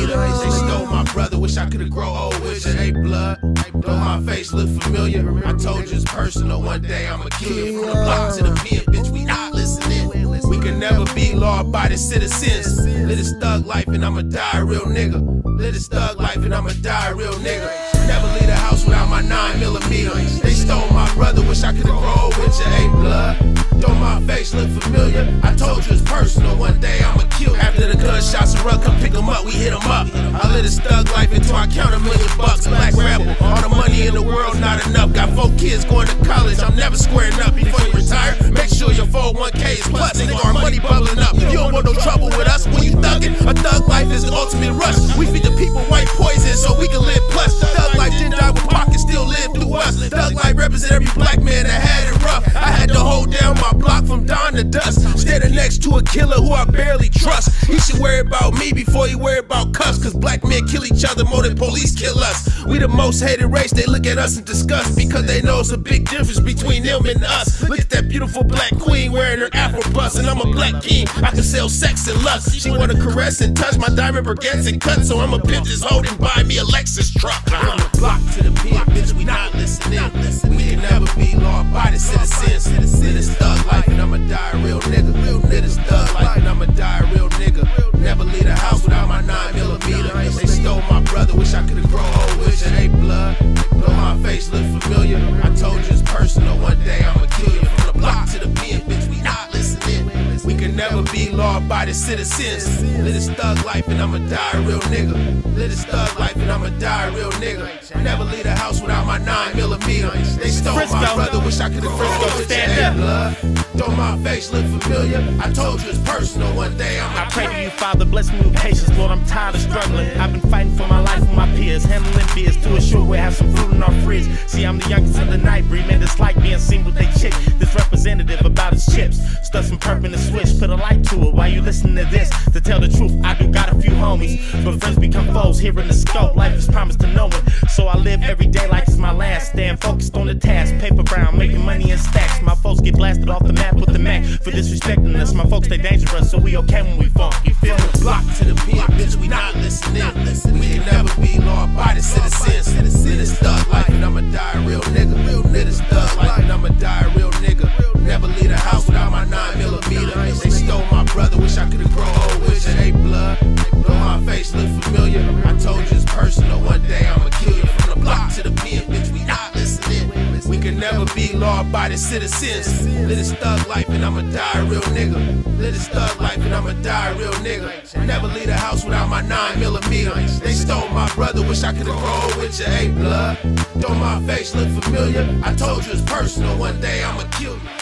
millimeter. They stole my brother, wish I could've grown old with you. Hey blood, though my face look familiar, I told you it's personal, one day I'ma kill you. From the block to the pen, bitch, we not listening. We can never be law-abiding citizens. Live this thug life and I'ma die a real nigga. Live this thug life and I'ma die a real nigga. Never leave the house without my 9mm. They stole my brother, wish I could've grown with you. Hey blood, though my face look familiar, I told you it's personal, one day I'ma kill you. After the gunshots erupt, come pick them up, we hit them up. I live this thug life until I count $1 million. Black rebel, all the money in the world, not enough. Got 4 kids going to college, I'm never squaring up. Before you retire, make sure your 401k is plus. Nigga, our money bubbling up. You don't want no trouble with us when you thuggin'. A thug life is the ultimate rush. We feed the people white poison so we can live plus. Thug life didn't die with pockets, still live through us. Thug life represent every black man that had it rough. I had to hold down my block from dawn to dusk. Standing next to a killer who I barely trust. He should worry about me before he worry about cuffs. Cause black men kill each other more than police kill us. We the most hated race, they look at us in disgust. Because they know it's a big difference between them and us. Look at that beautiful black queen wearing her afro bust. And I'm a black king, I can sell sex and lust. She wanna caress and touch my diamond baguettes and cut. So I'ma pimp this hoe and buy me a Lexus truck. From the block to the pen, bitch, we not listening. We can never be law-abiding citizens. Live this thug life and I'ma die a real nigga. Live this thug life and I'ma die a real nigga. Never leave the house without my 9mm. They stole my brother, wish I could've grown old with you. Hey blood, though my face look familiar, I told you it's personal, one day I'ma kill you. From the block to the pen, bitch, we not listening. We can never be law-abiding citizens. Live this thug life and I'ma die a real nigga. Live this thug life and I'ma die a real nigga. Never leave the house without my 9mm. They stole my brother, wish I could've grown old with you. Hey blood, though my face look familiar, I told you it's personal, one day I'ma I pray to you, Father, bless me with patience. Lord, I'm tired of struggling. I've been fighting for my life with my peers, handling beers to a short way, have some fruit in our fridge. See, I'm the youngest of the night breed, man, it's like being seen with they chick. This representative about his chips, stuff some perp in the switch, put a light to it while you listen to this. To tell the truth, I do got a few homies, but friends become foes here in the scope. Life is promised to no one, so I live every day like it's my last. Staying focused on the task, paper brown, making money in stacks. My folks get blasted off the map with the Mac for disrespecting us. My folks stay dangerous, so we okay when we funk. You feel me? Block to the pen, bitch, we not listening. We can never be law-abiding citizens. Live this thug life and I'ma die a real nigga. Live this thug life and I'ma die a real nigga. Never leave the house without my 9mm. They stole my brother, wish I could've grown old with you. Hey blood, though my face look familiar, I told you it's personal, one day I'ma kill you. From the block to the pen, bitch, we not listening. We can never be law-abiding citizens. Live this thug life and I'ma die a real nigga. Live this thug life and I'ma die a real nigga. Never leave the house without my 9mm. They stole my brother, wish I could've grown with you. Hey blood, though my face look familiar, I told you it's personal, one day I'ma kill you.